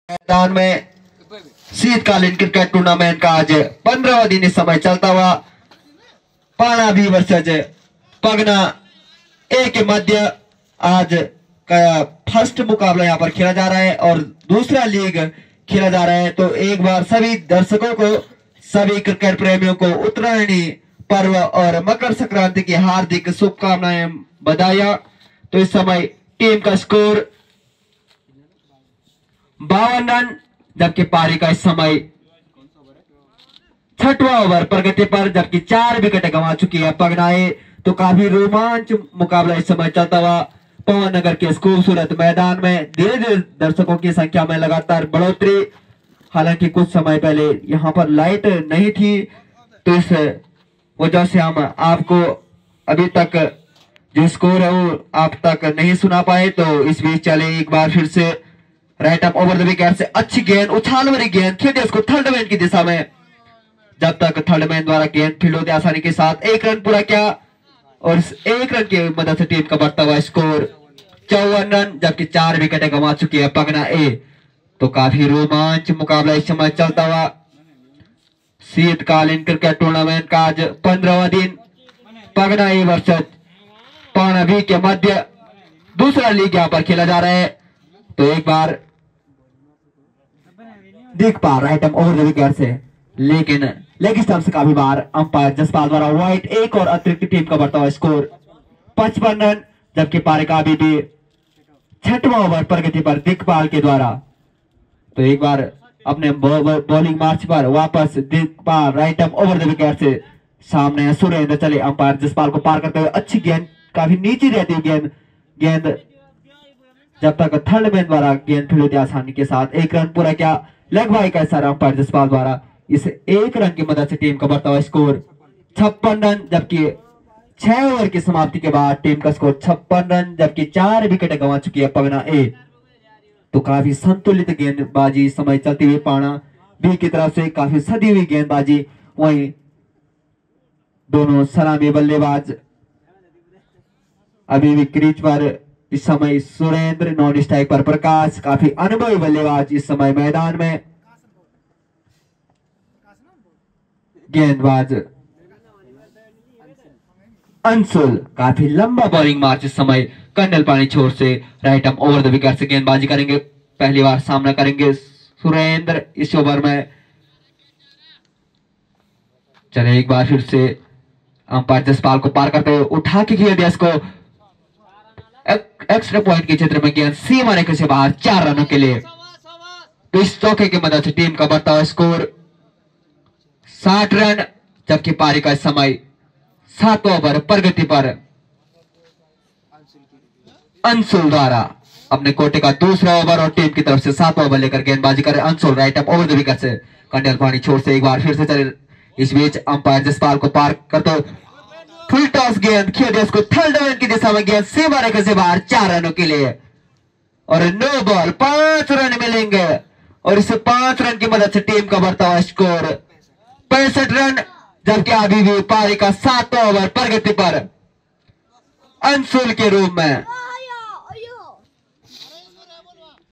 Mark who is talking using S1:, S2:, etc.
S1: मैदान में शीतकालीन क्रिकेट टूर्नामेंट का आज 15वां दिन इस समय चलता हुआ पाना भी वर्सेज पगना ए के मध्य आज का फर्स्ट मुकाबला यहाँ पर खेला जा रहा है और दूसरा लीग खेला जा रहा है। तो एक बार सभी दर्शकों को, सभी क्रिकेट प्रेमियों को उत्तरायणी पर्व और मकर संक्रांति की हार्दिक शुभकामनाएं, बधाइयां। तो इस समय टीम का स्कोर 52 रन, जबकि पारी का इस समय 6वां ओवर प्रगति पर, जबकि 4 विकेट गंवा चुकी है पगनाए। तो काफी रोमांच मुकाबला इस समय चलता हुआ पवन नगर के इस खूबसूरत मैदान में धीरे धीरे दर्शकों की संख्या में लगातार बढ़ोतरी। हालांकि कुछ समय पहले यहाँ पर लाइट नहीं थी, तो इस वजह से हम आपको अभी तक जो स्कोर है वो आप तक नहीं सुना पाए। तो इस बीच चले एक बार फिर से right up over the wicket से अच्छी गेंद, उछाल भरी गेंद खेले उसको थर्ड मैन की दिशा में, जब तक थर्ड मैन द्वारा गेंद फील्ड होते आसानी के साथ 1 रन पूरा किया और इस 1 रन की मदद से टीम का बढ़ता हुआ स्कोर 54 रन, जबकि 4 विकेट गंवा चुकी है पगना ए। तो काफी रोमांच मुकाबला इस समय चलता हुआ शीतकालीन क्रिकेट टूर्नामेंट का आज 15वां दिन पगना ए वर्सेस पाना बी के मध्य दूसरा लीग यहाँ पर खेला जा रहा है। तो एक बार देख पा right up over the wicket से, लेकिन लेग स्टंप से काफी बार अंपायर जसपाल द्वारा व्हाइट, एक और अतिरिक्त टीम का बढ़ता हुआ स्कोर 55 रन, जबकि पारी का अभी भी 6वां ओवर प्रगति पर दिखपाल के द्वारा। तो एक बार अपने बॉलिंग मार्च पर वापस दिखपाल right up over the wicket से सामने सुरेंद्र चले अंपायर जसपाल को पार करते हुए, अच्छी गेंद काफी नीचे रहती हुई गेंद जब तक थर्ड मैन द्वारा गेंद फील्ड होती आसानी के साथ 1 रन पूरा किया। लेग बाई का इशारा अंपायर जसपाल द्वारा इस 1 रन की मदद से टीम का बढ़ता हुआ स्कोर 56 रन, जबकि 6 ओवर की समाप्ति के बाद टीम का स्कोर 56 रन, जबकि 4 विकेट गंवा चुकी है पगना ए। तो काफी संतुलित गेंदबाजी समय चलती हुई पाना बी की तरफ से, काफी सदी हुई गेंदबाजी। वहीं दोनों सलामी बल्लेबाज अभी भी क्रीज पर इस समय सुरेंद्र, नॉन स्ट्राइक पर प्रकाश, काफी अनुभवी बल्लेबाज इस समय मैदान में। गेंदबाज अंशुल, काफी लंबा बॉलिंग मार्च इस समय कंडल पानी छोर से right up over the wicket से गेंदबाजी करेंगे, पहली बार सामना करेंगे सुरेंद्र इस ओवर में। चले एक बार फिर से अंपायर जसपाल को पार करते हुए उठा के खेल दिया इसको एक्स्ट्रा पॉइंट के क्षेत्र में, गेंद सीमा रेखा से बाहर 4 रनों के लिए। तो इस चौके की मदद से टीम का बढ़ता हुआ स्कोर 60 रन, जबकि पारी का समय 7वां ओवर प्रगति पर अंशुल द्वारा अपने कोटे का दूसरा ओवर और टीम की तरफ से 7वां ओवर लेकर गेंदबाजी करे Anshul right up over the wicket से कंडल पानी छोड़ से एक बार फिर से चले। इस बीच अंपायर जसपाल को पार करते फुल टॉस गेंद खेले उसको थर्ड मैन की दिशा में, गेंद सीमा रेखा से बाहर 4 रनों के लिए और नो बॉल 5 रन मिलेंगे और इस 5 रन की मदद से टीम का बढ़ता हुआ स्कोर 65 रन, जबकि अभी भी पारी का 7वां ओवर प्रगति पर अंशुल के रूप में